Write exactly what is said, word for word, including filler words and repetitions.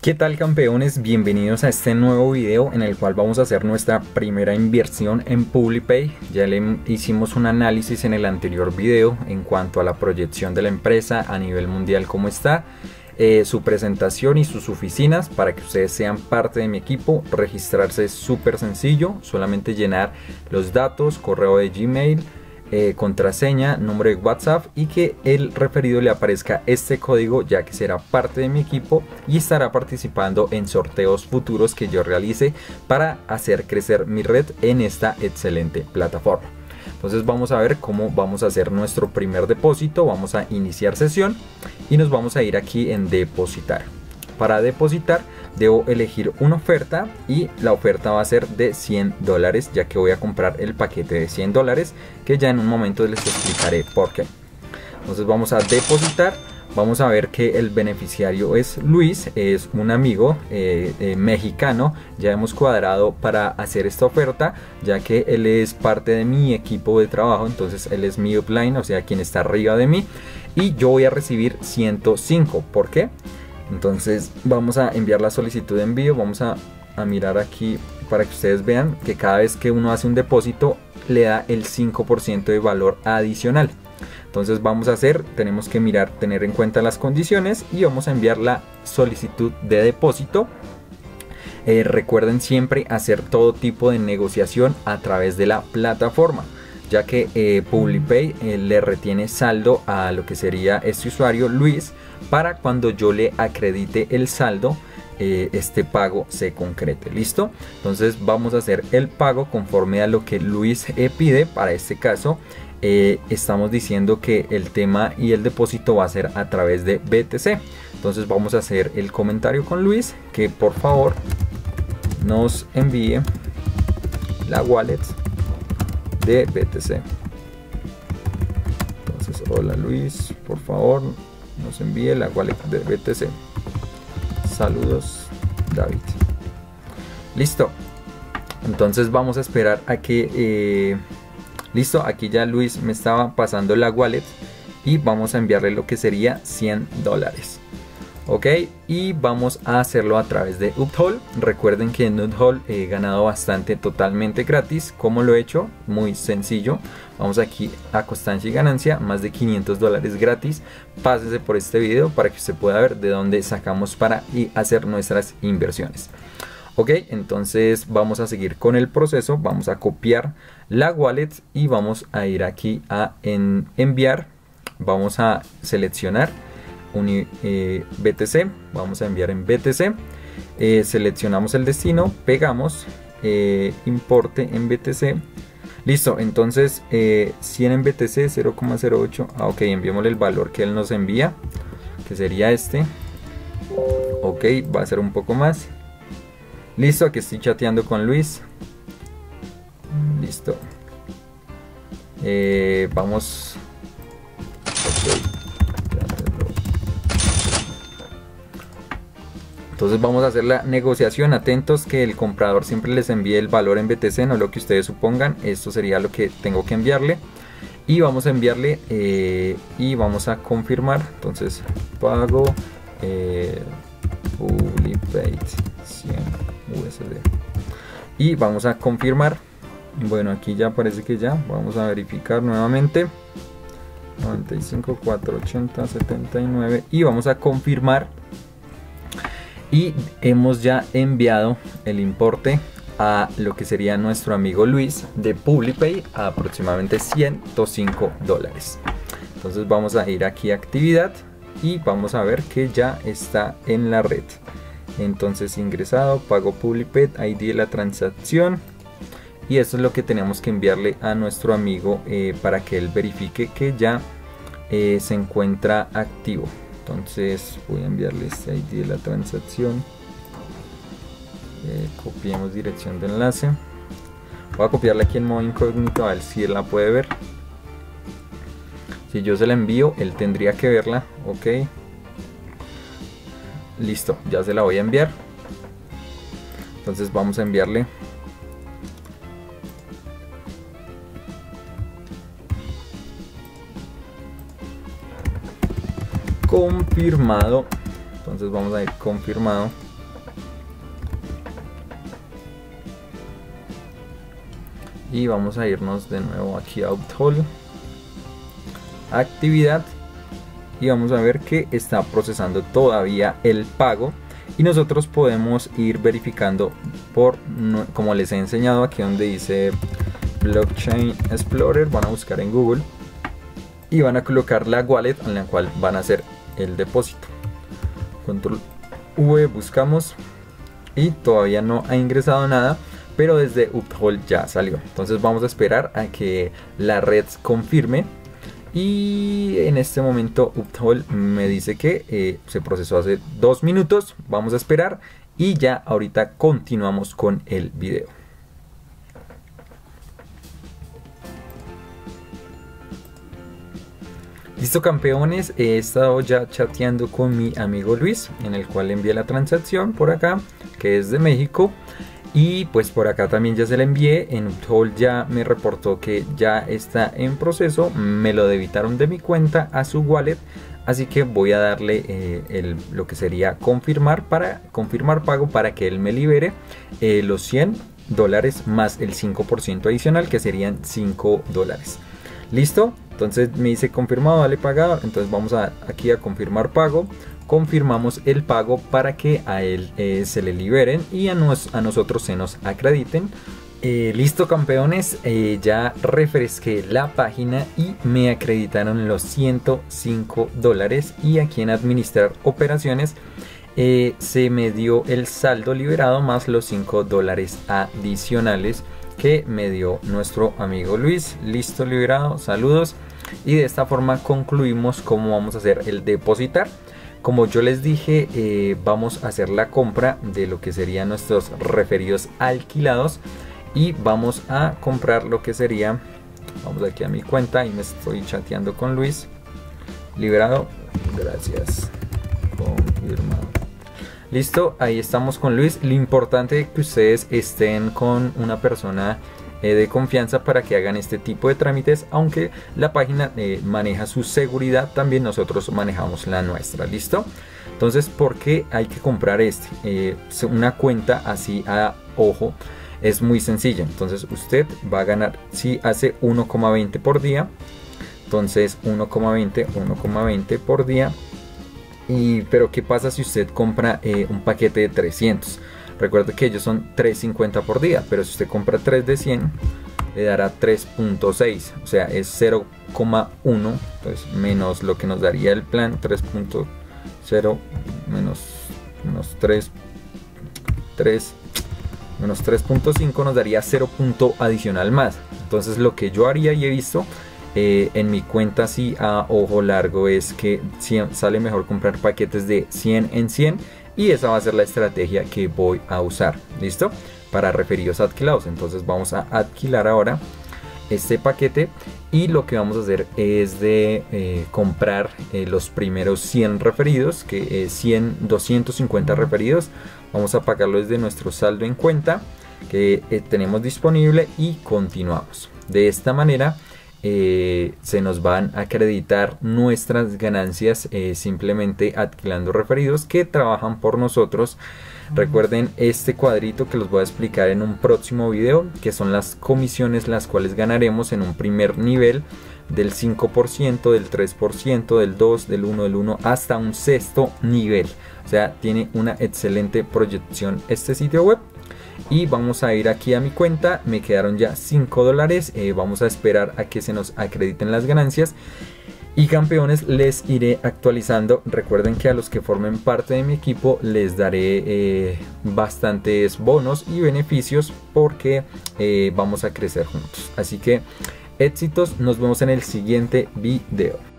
¿Qué tal, campeones? Bienvenidos a este nuevo video en el cual vamos a hacer nuestra primera inversión en PubliPay. Ya le hicimos un análisis en el anterior video en cuanto a la proyección de la empresa a nivel mundial, cómo está, eh, su presentación y sus oficinas para que ustedes sean parte de mi equipo. Registrarse es súper sencillo, solamente llenar los datos, correo de Gmail, Eh, contraseña, número de WhatsApp y que el referido le aparezca este código, ya que será parte de mi equipo y estará participando en sorteos futuros que yo realice para hacer crecer mi red en esta excelente plataforma. Entonces vamos a ver cómo vamos a hacer nuestro primer depósito. Vamos a iniciar sesión y nos vamos a ir aquí en depositar. Para depositar debo elegir una oferta y la oferta va a ser de cien dólares, ya que voy a comprar el paquete de cien dólares, que ya en un momento les explicaré por qué. Entonces vamos a depositar. Vamos a ver que el beneficiario es Luis, es un amigo eh, eh, mexicano. Ya hemos cuadrado para hacer esta oferta, ya que él es parte de mi equipo de trabajo. Entonces él es mi upline, o sea, quien está arriba de mí, y yo voy a recibir ciento cinco. ¿Por qué? Entonces vamos a enviar la solicitud de envío. Vamos a, a mirar aquí para que ustedes vean que cada vez que uno hace un depósito le da el cinco por ciento de valor adicional. Entonces vamos a hacer, tenemos que mirar, tener en cuenta las condiciones y vamos a enviar la solicitud de depósito. Eh, recuerden siempre hacer todo tipo de negociación a través de la plataforma, ya que eh, PubliPay eh, le retiene saldo a lo que sería este usuario Luis, para cuando yo le acredite el saldo, eh, este pago se concrete. ¿Listo? Entonces vamos a hacer el pago conforme a lo que Luis eh, pide. Para este caso eh, estamos diciendo que el tema y el depósito va a ser a través de B T C. Entonces vamos a hacer el comentario con Luis que por favor nos envíe la wallet de B T C. Entonces, hola Luis, por favor nos envíe la wallet de B T C. Saludos, David. Listo. Entonces vamos a esperar a que eh, listo, aquí ya Luis me estaba pasando la wallet y vamos a enviarle lo que sería cien dólares. Ok, y vamos a hacerlo a través de Uphold. Recuerden que en Uphold he ganado bastante totalmente gratis. ¿Cómo lo he hecho? Muy sencillo. Vamos aquí a constancia y ganancia, más de quinientos dólares gratis. Pásese por este video para que usted pueda ver de dónde sacamos para hacer nuestras inversiones. Ok, entonces vamos a seguir con el proceso. Vamos a copiar la wallet y vamos a ir aquí a en enviar. Vamos a seleccionar Uni, eh, B T C, vamos a enviar en B T C, eh, seleccionamos el destino, pegamos, eh, importe en B T C, listo. Entonces eh, cien en B T C, cero coma cero ocho, ah, ok, enviémosle el valor que él nos envía, que sería este. Ok, va a ser un poco más. Listo, aquí estoy chateando con Luis. Listo, eh, vamos. Okay. Entonces vamos a hacer la negociación. Atentos que el comprador siempre les envíe el valor en B T C, no lo que ustedes supongan. Esto sería lo que tengo que enviarle. Y vamos a enviarle eh, y vamos a confirmar. Entonces pago eh, PubliPay cien U S D. Y vamos a confirmar. Bueno, aquí ya parece que ya. Vamos a verificar nuevamente. noventa y cinco, cuatrocientos ochenta, setenta y nueve. Y vamos a confirmar. Y hemos ya enviado el importe a lo que sería nuestro amigo Luis de PubliPay, a aproximadamente ciento cinco dólares. Entonces vamos a ir aquí a actividad y vamos a ver que ya está en la red. Entonces ingresado, pago PubliPay, I D de la transacción. Y eso es lo que tenemos que enviarle a nuestro amigo eh, para que él verifique que ya eh, se encuentra activo. Entonces voy a enviarle este I D de la transacción. Eh, copiemos dirección de enlace. Voy a copiarla aquí en modo incógnito a ver si él la puede ver. Si yo se la envío, él tendría que verla. Ok. Listo, ya se la voy a enviar. Entonces vamos a enviarle. Confirmado. Entonces vamos a ir confirmado. y vamos a irnos de nuevo aquí a Uphold, actividad, y vamos a ver que está procesando todavía el pago, y nosotros podemos ir verificando por, como les he enseñado aquí donde dice Blockchain Explorer, van a buscar en Google y van a colocar la wallet en la cual van a hacer el depósito. Control V, buscamos y todavía no ha ingresado nada, pero desde Uphold ya salió. Entonces vamos a esperar a que la red confirme, y en este momento Uphold me dice que eh, se procesó hace dos minutos. Vamos a esperar y ya ahorita continuamos con el video. Listo, campeones, he estado ya chateando con mi amigo Luis, en el cual envié la transacción por acá, que es de México, y pues por acá también ya se la envié. En Uphold ya me reportó que ya está en proceso, me lo debitaron de mi cuenta a su wallet, así que voy a darle eh, el, lo que sería confirmar para confirmar pago para que él me libere eh, los cien dólares más el cinco por ciento adicional, que serían cinco dólares. Listo, entonces me dice confirmado, dale pagado. Entonces vamos a, aquí a confirmar pago, confirmamos el pago para que a él eh, se le liberen y a, nos, a nosotros se nos acrediten. Eh, listo, campeones, eh, ya refresqué la página y me acreditaron los ciento cinco dólares, y aquí en administrar operaciones eh, se me dio el saldo liberado más los cinco dólares adicionales que me dio nuestro amigo Luis. Listo, liberado, saludos. Y de esta forma concluimos cómo vamos a hacer el depositar. Como yo les dije, eh, vamos a hacer la compra de lo que serían nuestros referidos alquilados, y vamos a comprar lo que sería, vamos aquí a mi cuenta y me estoy chateando con Luis. Liberado, gracias, confirmado. Listo, ahí estamos con Luis. Lo importante es que ustedes estén con una persona eh, de confianza para que hagan este tipo de trámites. Aunque la página eh, maneja su seguridad, también nosotros manejamos la nuestra. Listo. Entonces, ¿por qué hay que comprar este? Eh, una cuenta así a ojo es muy sencilla. Entonces usted va a ganar, si hace uno coma veinte por día, entonces uno coma veinte, uno coma veinte por día. Y, pero ¿qué pasa si usted compra eh, un paquete de trescientos? Recuerde que ellos son tres cincuenta por día, pero si usted compra tres de cien, le dará tres punto seis, o sea, es cero coma uno, pues menos lo que nos daría el plan, tres punto cero menos, menos tres, tres, menos tres punto cinco nos daría cero punto adicional más. Entonces lo que yo haría y he visto Eh, en mi cuenta así a ojo largo es que sale mejor comprar paquetes de cien en cien, y esa va a ser la estrategia que voy a usar. Listo, para referidos alquilados. Entonces vamos a alquilar ahora este paquete, y lo que vamos a hacer es de eh, comprar eh, los primeros cien referidos, que es cien, doscientos cincuenta referidos. Vamos a pagarlo desde nuestro saldo en cuenta que eh, tenemos disponible, y continuamos. De esta manera Eh, se nos van a acreditar nuestras ganancias eh, simplemente alquilando referidos que trabajan por nosotros. Recuerden este cuadrito que los voy a explicar en un próximo video, que son las comisiones las cuales ganaremos en un primer nivel del cinco por ciento, del tres por ciento, del dos, del uno, del uno hasta un sexto nivel. O sea, tiene una excelente proyección este sitio web. Y vamos a ir aquí a mi cuenta, me quedaron ya cinco dólares, eh, vamos a esperar a que se nos acrediten las ganancias. Y campeones, les iré actualizando. Recuerden que a los que formen parte de mi equipo les daré eh, bastantes bonos y beneficios, porque eh, vamos a crecer juntos. Así que éxitos, nos vemos en el siguiente video.